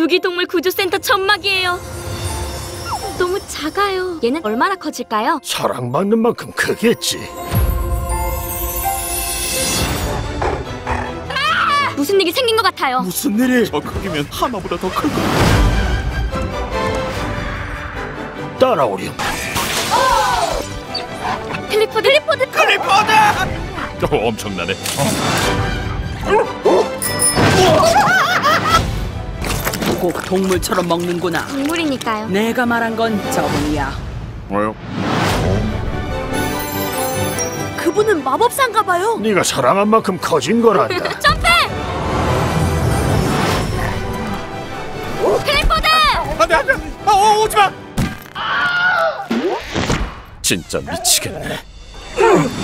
유기동물 구조센터 천막이에요. 너무 작아요. 얘는 얼마나 커질까요? 사랑받는 만큼 크겠지. 무슨 일이 생긴 것 같아요. 무슨 일이? 저 크기면 하마보다 더 클 거야. 따라오렴. 클리포드! 엄청나네. 꼭 동물처럼 먹는구나. 동물이니까요. 내가 말한 건 저분이야. 뭐요? 그분은 마법사인가 봐요. 네가 사랑한 만큼 커진 거란다. 점프! 클리포드! 안돼. 오지 마. 진짜 미치겠네.